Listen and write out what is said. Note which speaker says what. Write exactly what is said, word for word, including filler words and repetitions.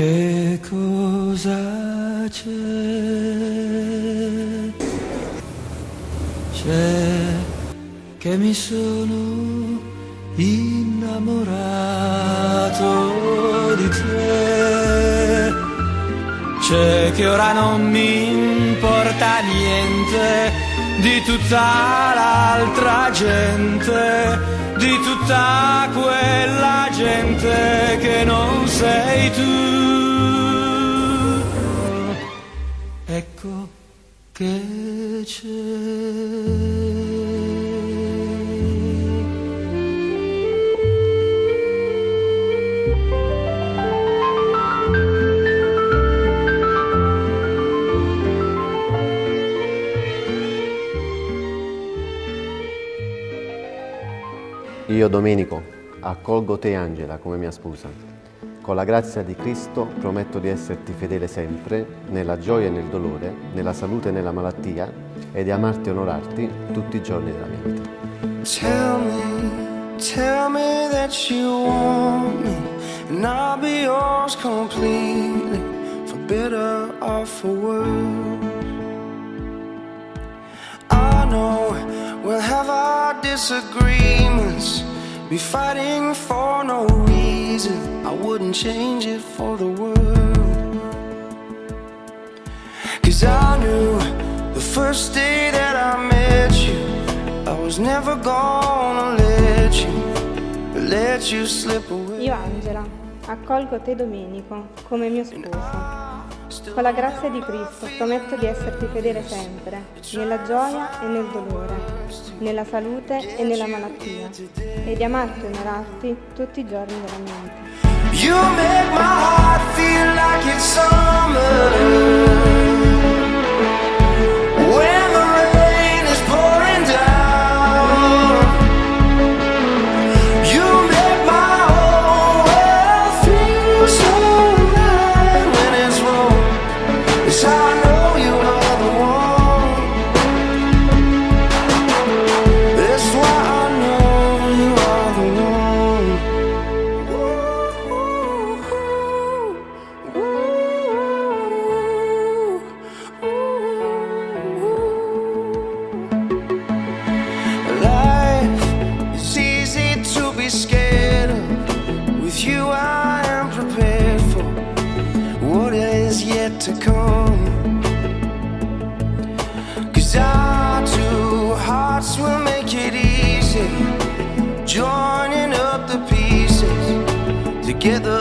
Speaker 1: che cosa c'è? C'è che mi sono innamorato di te. C'è che ora non mi importa niente di tutta l'altra gente, di tutta quella gente che non sei tu. Ecco che c'è.
Speaker 2: Io, Domenico, accolgo te, Angela, come mia sposa. Con la grazia di Cristo prometto di esserti fedele sempre, nella gioia e nel dolore, nella salute e nella malattia, e di amarti e onorarti tutti i giorni della mia vita.
Speaker 1: Tell me, tell me that you want me, and I'll be yours completely, for better or for worse. I know we'll have our disagreements, be fighting for no reason. I wouldn't change it for the world. Cause I knew the first day that I met you, I was never gonna let you, let you slip away.
Speaker 3: Io, Angela, accolgo te, Domenico, come mio sposo. Con la grazia di Cristo prometto di esserti fedele sempre, nella gioia e nel dolore, nella salute e nella malattia, e di amarti e onorarti tutti i giorni della mia vita.
Speaker 1: You make my heart feel like it's summer, when the rain is pouring down. You make my whole world feel so right when it's wrong. Yes, I know you are the one. That's why I know you are the one. Life is easy to be scared of. With you I am prepared for what is yet to come. Cause our two hearts will make it easy, joining up the pieces together.